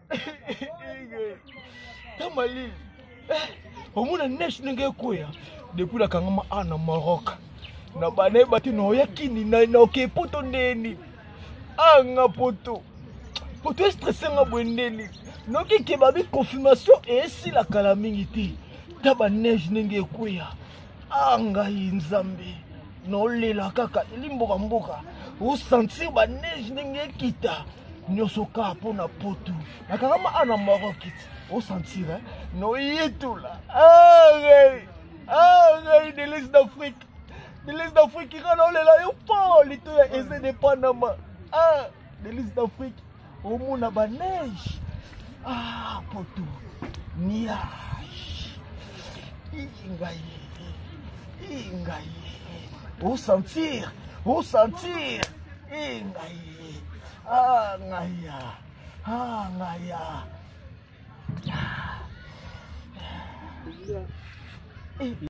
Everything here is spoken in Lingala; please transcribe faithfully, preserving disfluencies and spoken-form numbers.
Tamali. Au moins la neige n'engage quoi. Depuis la kangama ana Maroc. Na bane bati no yakini na na ok poto ndeni. Anga poto. Poto est stressé nga bwendeni. No ki kebabi confirmation et si la calamité. Taba neige n'engage quoi. Anga inzambe. No lela kaka limboka mboka. Ou sentir ba neige n'engage kita. Nyosoka pona poto. Na kangama ana Maroc kiti. Ou sentir hein. No yetula. Ah ah de l'Est d'Afrique. De l'Est d'Afrique qui rend là yo pas lito ya essaie de Panama. Ah de l'Est d'Afrique. Au monde a ba neige. Ah poto. Niage. Ingaye. Ingaye. Ou sentir, ou sentir. Ingaye. Ah ngaya. Ah ngaya. Ah.